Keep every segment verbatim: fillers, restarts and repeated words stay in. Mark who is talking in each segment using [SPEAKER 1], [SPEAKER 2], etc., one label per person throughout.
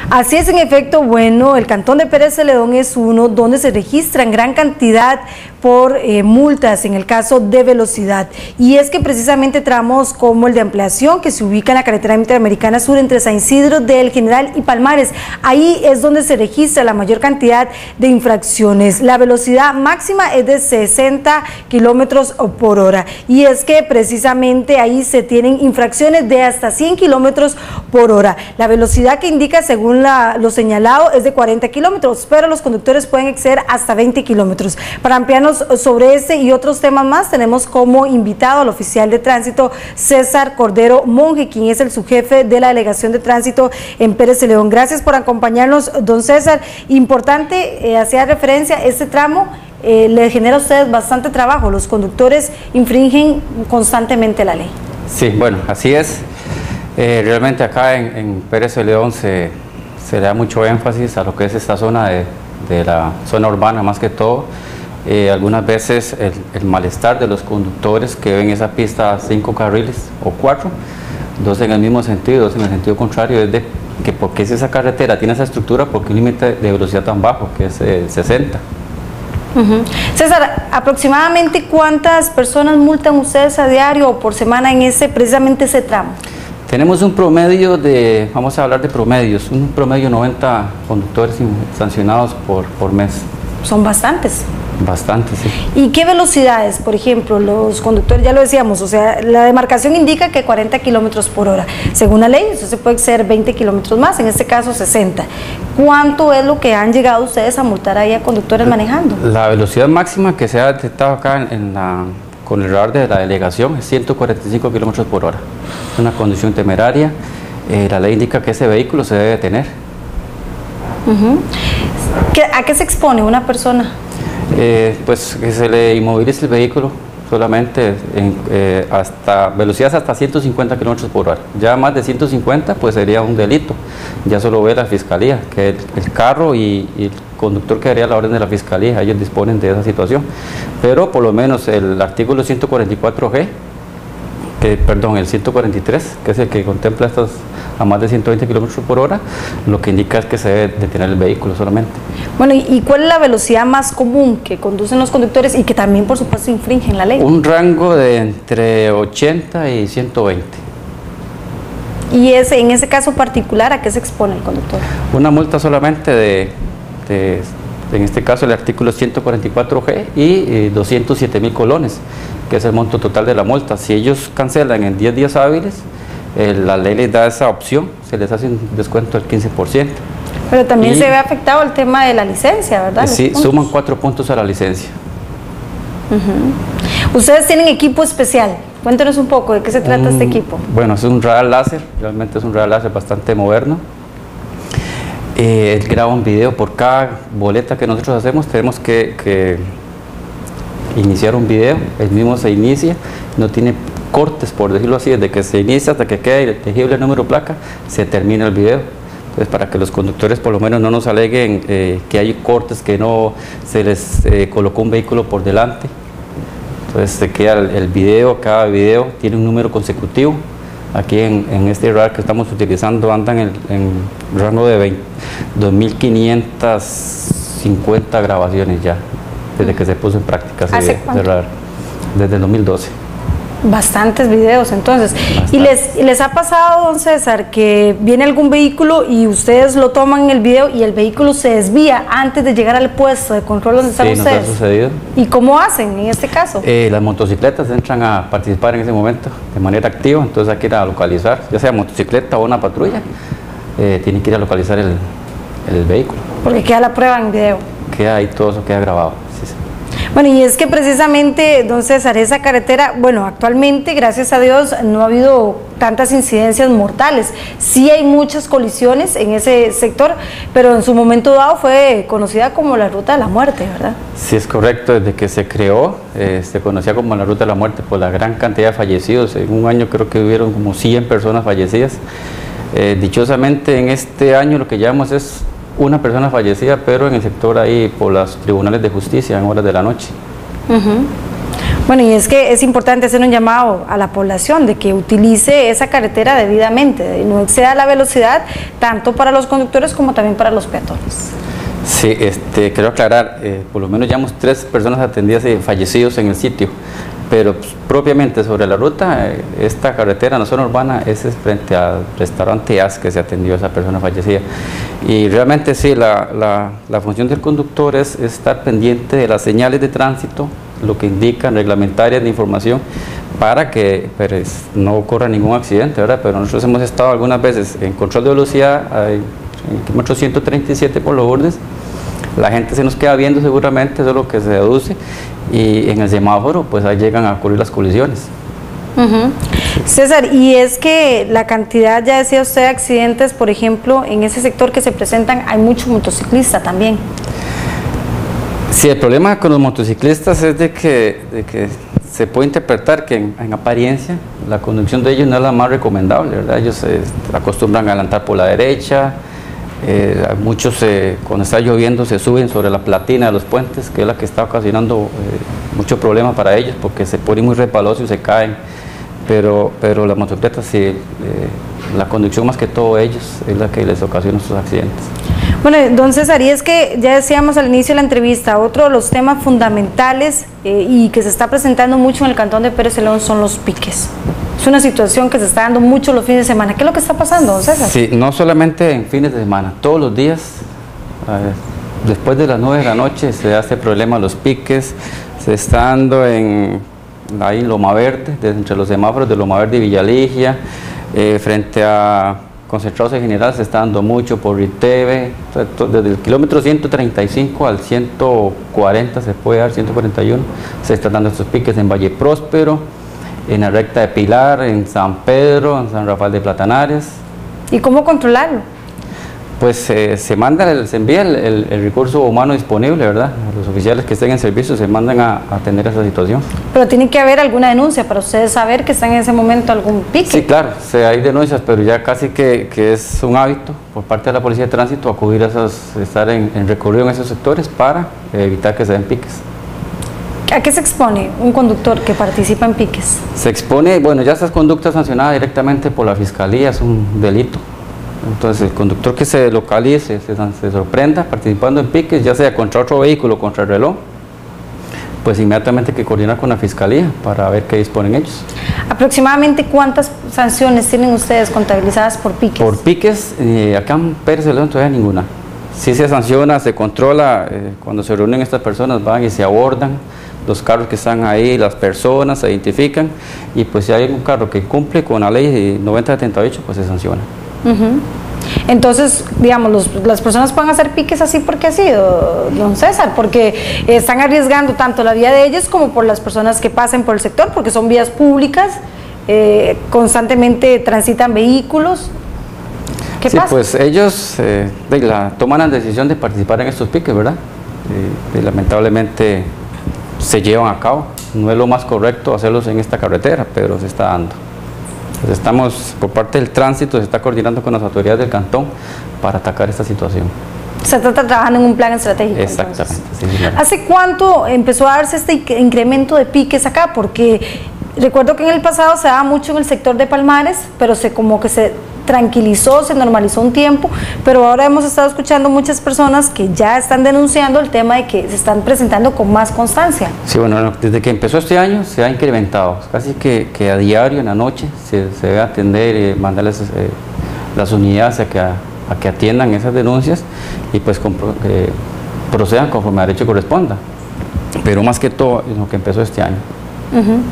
[SPEAKER 1] Así es, en efecto, bueno, el cantón de Pérez Celedón es uno donde se registran gran cantidad por eh, multas en el caso de velocidad, y es que precisamente tramos como el de ampliación que se ubica en la carretera interamericana sur entre San Isidro del General y Palmares, ahí es donde se registra la mayor cantidad de infracciones. La velocidad máxima es de sesenta kilómetros por hora, y es que precisamente ahí se tienen infracciones de hasta cien kilómetros por hora. La velocidad que indica según la, lo señalado es de cuarenta kilómetros, pero los conductores pueden exceder hasta veinte kilómetros. Para ampliarnos sobre este y otros temas más, tenemos como invitado al oficial de tránsito César Cordero Monge, quien es el subjefe de la delegación de tránsito en Pérez Celedón. Gracias por acompañarnos, don César. Importante, eh, hacía referencia, este tramo eh, le genera a ustedes bastante trabajo, los conductores infringen constantemente la ley.
[SPEAKER 2] Sí, bueno, así es. Eh, realmente acá en, en Pérez Celedón se, se le da mucho énfasis a lo que es esta zona de, de la zona urbana más que todo. Eh, algunas veces el, el malestar de los conductores que ven esa pista cinco carriles o cuatro, dos en el mismo sentido, dos en el sentido contrario, es de que porque si esa carretera tiene esa estructura, porque un límite de velocidad tan bajo, que es eh, sesenta.
[SPEAKER 1] Uh-huh. César, aproximadamente ¿cuántas personas multan ustedes a diario o por semana en ese, precisamente ese tramo?
[SPEAKER 2] Tenemos un promedio de, vamos a hablar de promedios, un promedio de noventa conductores sancionados por, por mes.
[SPEAKER 1] Son bastantes.
[SPEAKER 2] Bastante, sí.
[SPEAKER 1] ¿Y qué velocidades, por ejemplo, los conductores, ya lo decíamos, o sea, la demarcación indica que cuarenta kilómetros por hora, según la ley, eso se puede ser veinte kilómetros más, en este caso sesenta. ¿Cuánto es lo que han llegado ustedes a multar ahí a conductores manejando?
[SPEAKER 2] La velocidad máxima que se ha detectado acá en, en la, con el radar de la delegación es ciento cuarenta y cinco kilómetros por hora, es una condición temeraria, eh, la ley indica que ese vehículo se debe detener. Uh-huh.
[SPEAKER 1] ¿A qué se expone una persona?
[SPEAKER 2] Eh, pues que se le inmovilice el vehículo solamente en, eh, hasta velocidades hasta ciento cincuenta kilómetros por hora. Ya más de ciento cincuenta pues sería un delito, ya solo ve la fiscalía, que el, el carro y, y el conductor quedaría a la orden de la fiscalía, ellos disponen de esa situación, pero por lo menos el artículo ciento cuarenta y cuatro G, que, perdón, el ciento cuarenta y tres, que es el que contempla estos a más de ciento veinte kilómetros por hora, lo que indica es que se debe detener el vehículo solamente. Bueno,
[SPEAKER 1] ¿y cuál es la velocidad más común que conducen los conductores y que también, por supuesto, infringen la ley?
[SPEAKER 2] Un rango de entre ochenta y ciento veinte.
[SPEAKER 1] ¿Y ese, en ese caso particular, a qué se expone el conductor?
[SPEAKER 2] Una multa solamente de, de en este caso el artículo ciento cuarenta y cuatro G y eh, doscientos siete mil colones, que es el monto total de la multa. Si ellos cancelan en diez días hábiles, eh, la ley les da esa opción, se les hace un descuento del quince por ciento.
[SPEAKER 1] Pero también
[SPEAKER 2] y,
[SPEAKER 1] se ve afectado el tema de la licencia, ¿verdad?
[SPEAKER 2] Sí, suman cuatro puntos a la licencia.
[SPEAKER 1] Uh-huh. Ustedes tienen equipo especial, cuéntenos un poco de qué se trata
[SPEAKER 2] un,
[SPEAKER 1] este equipo.
[SPEAKER 2] Bueno, es un radar láser, realmente es un radar láser bastante moderno. Eh, él graba un video por cada boleta que nosotros hacemos, tenemos que, que iniciar un video, el mismo se inicia, no tiene cortes, por decirlo así, desde que se inicia hasta que quede legible el número de placa, se termina el video. Entonces, para que los conductores por lo menos no nos aleguen eh, que hay cortes, que no se les eh, colocó un vehículo por delante. Entonces se queda el, el video, cada video tiene un número consecutivo. Aquí en, en este radar que estamos utilizando andan en, en rango de dos mil quinientas cincuenta grabaciones ya, desde que se puso en práctica ese radar, desde el dos mil doce.
[SPEAKER 1] Bastantes videos entonces. Bastante. ¿Y les, les ha pasado, don César, que viene algún vehículo y ustedes lo toman en el video y el vehículo se desvía antes de llegar al puesto de control donde están
[SPEAKER 2] sí,
[SPEAKER 1] ustedes?
[SPEAKER 2] Nos ha sucedido.
[SPEAKER 1] ¿Y cómo hacen en este caso?
[SPEAKER 2] Eh, las motocicletas entran a participar en ese momento de manera activa, entonces hay que ir a localizar, ya sea motocicleta o una patrulla, eh, tienen que ir a localizar el, el vehículo.
[SPEAKER 1] Porque queda la prueba en video.
[SPEAKER 2] Queda ahí, todo eso queda grabado. Sí, sí.
[SPEAKER 1] Bueno, y es que precisamente, don César, esa carretera, bueno, actualmente, gracias a Dios, no ha habido tantas incidencias mortales. Sí hay muchas colisiones en ese sector, pero en su momento dado fue conocida como la ruta de la muerte, ¿verdad?
[SPEAKER 2] Sí, es correcto. Desde que se creó, eh, se conocía como la ruta de la muerte por la gran cantidad de fallecidos. En un año creo que hubieron como cien personas fallecidas. Eh, dichosamente, en este año lo que llevamos es una persona fallecida, pero en el sector ahí por los tribunales de justicia en horas de la noche.
[SPEAKER 1] Uh-huh. Bueno, y es que es importante hacer un llamado a la población de que utilice esa carretera debidamente, de no exceda la velocidad, tanto para los conductores como también para los peatones.
[SPEAKER 2] Sí, este, quiero aclarar, eh, por lo menos llevamos tres personas atendidas y fallecidos en el sitio, pero pues, propiamente sobre la ruta, eh, esta carretera, la zona urbana, es frente al restaurante As que se atendió a esa persona fallecida. Y realmente sí, la, la, la función del conductor es, es estar pendiente de las señales de tránsito, lo que indican reglamentarias de información, para que pues, no ocurra ningún accidente, ¿verdad? Pero nosotros hemos estado algunas veces en control de velocidad, en el kilómetro ciento treinta y siete por los bordes, la gente se nos queda viendo seguramente, eso es lo que se deduce, y en el semáforo pues ahí llegan a ocurrir las colisiones.
[SPEAKER 1] Uh-huh. César, y es que la cantidad, ya decía usted, de accidentes, por ejemplo, en ese sector que se presentan, hay mucho motociclista también.
[SPEAKER 2] Sí, el problema con los motociclistas es de que, de que se puede interpretar que en, en apariencia la conducción de ellos no es la más recomendable, ¿verdad? Ellos se eh, acostumbran a adelantar por la derecha, eh, muchos eh, cuando está lloviendo se suben sobre la platina de los puentes, que es la que está ocasionando eh, mucho problema para ellos porque se ponen muy resbalosos y se caen, pero, pero las motocicletas sí, eh, la conducción más que todo ellos es la que les ocasiona estos accidentes.
[SPEAKER 1] Bueno, don César, y es que ya decíamos al inicio de la entrevista, otro de los temas fundamentales eh, y que se está presentando mucho en el cantón de Pérez Celedón son los piques. Es una situación que se está dando mucho los fines de semana. ¿Qué es lo que está pasando, don César?
[SPEAKER 2] Sí, no solamente en fines de semana, todos los días, eh, después de las nueve de la noche se hace problema los piques, se está dando en, ahí en Loma Verde, entre los semáforos de Loma Verde y Villaligia, eh, frente a Concentrados en general se está dando mucho por Riteve, desde el kilómetro ciento treinta y cinco al ciento cuarenta se puede dar, ciento cuarenta y uno, se están dando estos piques en Valle Próspero, en la recta de Pilar, en San Pedro, en San Rafael de Platanares.
[SPEAKER 1] ¿Y cómo controlarlo?
[SPEAKER 2] Pues eh, se manda, el, se envía el, el, el recurso humano disponible, ¿verdad? Los oficiales que estén en servicio se mandan a, a atender esa situación.
[SPEAKER 1] Pero tiene que haber alguna denuncia para ustedes saber que están en ese momento algún pique.
[SPEAKER 2] Sí, claro, sí, hay denuncias, pero ya casi que, que es un hábito por parte de la Policía de Tránsito acudir a esos, estar en, en recorrido en esos sectores para eh, evitar que se den piques.
[SPEAKER 1] ¿A qué se expone un conductor que participa en piques?
[SPEAKER 2] Se expone, bueno, ya estas conductas sancionadas directamente por la Fiscalía, es un delito. Entonces el conductor que se localice, se, se sorprenda participando en piques, ya sea contra otro vehículo, contra el reloj, pues inmediatamente hay que coordinar con la Fiscalía para ver qué disponen ellos.
[SPEAKER 1] ¿Aproximadamente cuántas sanciones tienen ustedes contabilizadas por piques?
[SPEAKER 2] Por piques, eh, acá en Pérez Celedón todavía ninguna. Sí se sanciona, se controla, eh, cuando se reúnen estas personas van y se abordan los carros que están ahí, las personas, se identifican, y pues si hay un carro que cumple con la ley noventa setenta y ocho, pues se sanciona.
[SPEAKER 1] Uh-huh. Entonces, digamos, los, las personas pueden hacer piques así porque así, don César, porque están arriesgando tanto la vida de ellos como por las personas que pasen por el sector, porque son vías públicas, eh, constantemente transitan vehículos. ¿Qué
[SPEAKER 2] sí,
[SPEAKER 1] pasa?
[SPEAKER 2] Pues ellos eh, de la, toman la decisión de participar en estos piques, ¿verdad? Eh, y lamentablemente se llevan a cabo. No es lo más correcto hacerlos en esta carretera, pero se está dando. Pues estamos, por parte del tránsito, se está coordinando con las autoridades del cantón para atacar esta situación.
[SPEAKER 1] Se está trabajando en un plan estratégico.
[SPEAKER 2] Exactamente. Sí,
[SPEAKER 1] ¿Hace cuánto empezó a darse este incremento de piques acá? Porque recuerdo que en el pasado se daba mucho en el sector de Palmares, pero se como que se tranquilizó, se normalizó un tiempo, pero ahora hemos estado escuchando muchas personas que ya están denunciando el tema de que se están presentando con más constancia.
[SPEAKER 2] Sí, bueno, desde que empezó este año se ha incrementado, casi que, que a diario, en la noche, se, se debe atender y mandarles eh, las unidades a que, a, a que atiendan esas denuncias y pues compro, eh, procedan conforme a derecho corresponda, pero más que todo es lo que empezó este año.
[SPEAKER 1] Uh-huh.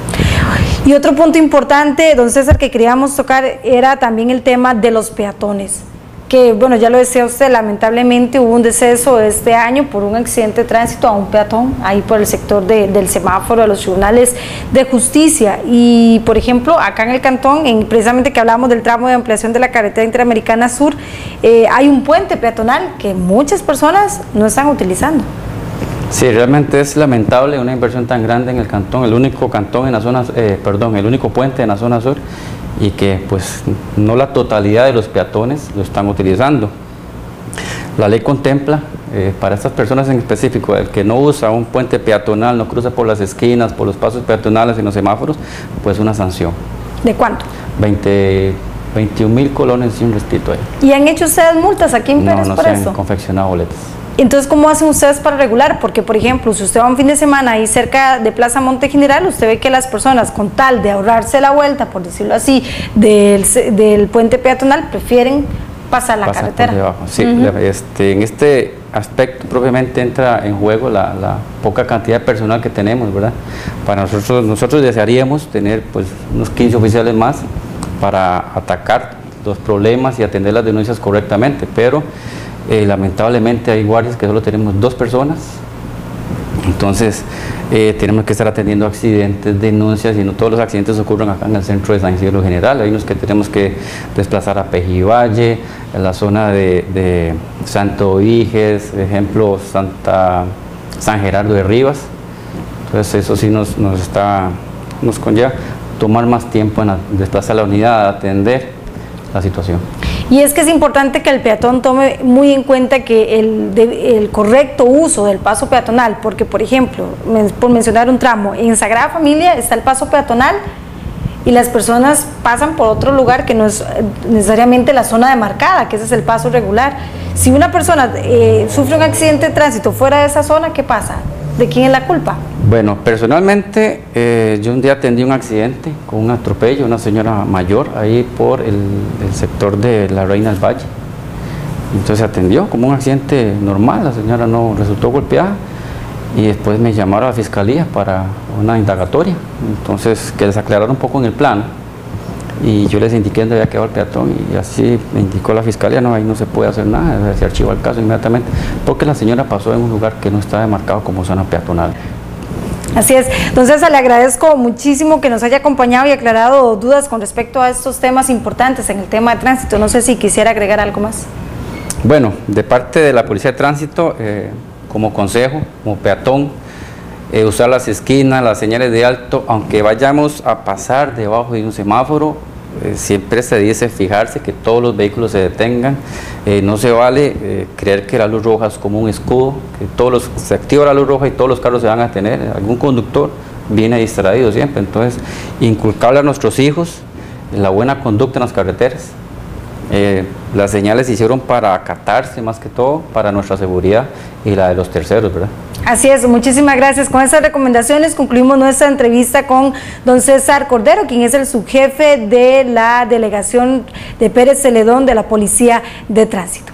[SPEAKER 1] Y otro punto importante, don César, que queríamos tocar era también el tema de los peatones, que bueno, ya lo decía usted, lamentablemente hubo un deceso este año por un accidente de tránsito a un peatón, ahí por el sector de, del semáforo de los tribunales de justicia. Y por ejemplo, acá en el cantón, en, precisamente que hablamos del tramo de ampliación de la carretera interamericana sur, eh, hay un puente peatonal que muchas personas no están utilizando.
[SPEAKER 2] Sí, realmente es lamentable una inversión tan grande en el cantón, el único cantón en la zona, eh, perdón, el único puente en la zona sur, y que pues no la totalidad de los peatones lo están utilizando. La ley contempla Eh, para estas personas en específico, el que no usa un puente peatonal, no cruza por las esquinas, por los pasos peatonales en los semáforos, pues una sanción.
[SPEAKER 1] ¿De cuánto?
[SPEAKER 2] veinte, veintiún mil colones y un restito ahí.
[SPEAKER 1] ¿Y han hecho ustedes multas aquí en Pérez
[SPEAKER 2] no, no
[SPEAKER 1] por
[SPEAKER 2] se
[SPEAKER 1] eso?
[SPEAKER 2] han confeccionado boletas.
[SPEAKER 1] Entonces, ¿cómo hacen ustedes para regular? Porque, por ejemplo, si usted va un fin de semana ahí cerca de Plaza Monte General, usted ve que las personas, con tal de ahorrarse la vuelta, por decirlo así, del, del puente peatonal, prefieren pasar la
[SPEAKER 2] Pasar
[SPEAKER 1] carretera.
[SPEAKER 2] por debajo. Sí,
[SPEAKER 1] Uh-huh.
[SPEAKER 2] este, en este aspecto propiamente entra en juego la, la poca cantidad de personal que tenemos, ¿verdad? Para nosotros, nosotros desearíamos tener pues unos quince oficiales más para atacar los problemas y atender las denuncias correctamente, pero eh, lamentablemente hay guardias que solo tenemos dos personas, entonces eh, tenemos que estar atendiendo accidentes, denuncias, y no todos los accidentes ocurren acá en el centro de San Isidro General. Hay unos que tenemos que desplazar a Pejivalle, en la zona de, de Santo Viges, ejemplo Santa, San Gerardo de Rivas. Entonces eso sí nos, nos, está, nos conlleva tomar más tiempo en la, desplazar la unidad, atender la situación.
[SPEAKER 1] Y es que es importante que el peatón tome muy en cuenta que el, de, el correcto uso del paso peatonal, porque por ejemplo, men, por mencionar un tramo, en Sagrada Familia está el paso peatonal y las personas pasan por otro lugar que no es necesariamente la zona demarcada, que ese es el paso regular. Si una persona eh, sufre un accidente de tránsito fuera de esa zona, ¿qué pasa? ¿De quién es la culpa?
[SPEAKER 2] Bueno, personalmente eh, yo un día atendí un accidente con un atropello, una señora mayor ahí por el, el sector de la Reina del Valle. Entonces atendió como un accidente normal, la señora no resultó golpeada y después me llamaron a la fiscalía para una indagatoria. Entonces que les aclararon un poco en el plan y yo les indiqué dónde había quedado el peatón y así me indicó la fiscalía, no, ahí no se puede hacer nada, se archivó el caso inmediatamente porque la señora pasó en un lugar que no estaba demarcado como zona peatonal.
[SPEAKER 1] Así es, entonces le agradezco muchísimo que nos haya acompañado y aclarado dudas con respecto a estos temas importantes en el tema de tránsito. No sé si quisiera agregar algo más.
[SPEAKER 2] Bueno, de parte de la Policía de Tránsito, eh, como consejo, como peatón, eh, usar las esquinas, las señales de alto, aunque vayamos a pasar debajo de un semáforo, eh, siempre se dice fijarse que todos los vehículos se detengan, eh, no se vale eh, creer que la luz roja es como un escudo, que todos los, se activa la luz roja y todos los carros se van a detener, algún conductor viene distraído siempre, entonces inculcarle a nuestros hijos la buena conducta en las carreteras. Eh, las señales se hicieron para acatarse más que todo, para nuestra seguridad y la de los terceros, ¿verdad?
[SPEAKER 1] Así es, muchísimas gracias. Con estas recomendaciones concluimos nuestra entrevista con don César Cordero, quien es el subjefe de la delegación de Pérez Celedón de la Policía de Tránsito.